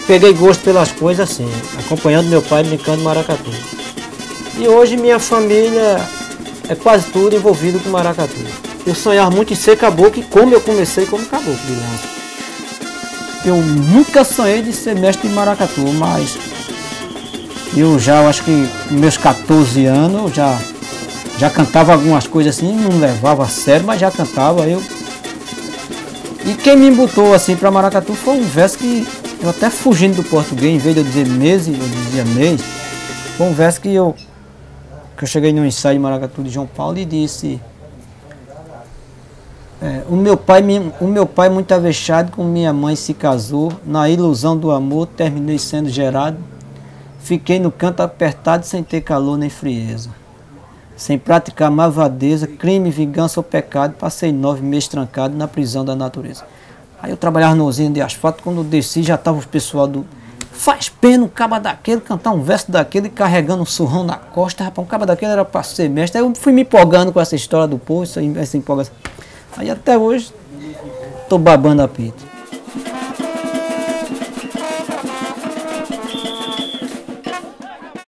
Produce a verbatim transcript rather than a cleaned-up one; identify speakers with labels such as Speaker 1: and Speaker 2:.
Speaker 1: peguei gosto pelas coisas assim, acompanhando meu pai brincando maracatu. E hoje minha família é quase tudo envolvido com maracatu. Eu sonhava muito em ser caboclo, e como eu comecei como caboclo de lança.
Speaker 2: Eu nunca sonhei de ser mestre de maracatu, mas eu já, eu acho que com meus quatorze anos, eu já, já cantava algumas coisas assim, não levava a sério, mas já cantava. Eu... E quem me botou assim para maracatu foi um verso que eu até fugindo do português, em vez de eu dizer mês, eu dizia mês. Foi um verso que eu, que eu cheguei no ensaio de maracatu de João Paulo e disse: é, o, meu pai, o meu pai muito avexado com minha mãe se casou, na ilusão do amor terminei sendo gerado, fiquei no canto apertado sem ter calor nem frieza, sem praticar malvadeza, crime, vingança ou pecado, passei nove meses trancado na prisão da natureza. Aí eu trabalhava no usina de asfalto, quando eu desci já estava o pessoal do... Faz pena um caba daquele, cantar um verso daquele, carregando um surrão na costa, rapaz, um caba daquele era para ser mestre. Aí eu fui me empolgando com essa história do povo, essa empolgação. Aí até hoje, estou babando a pito.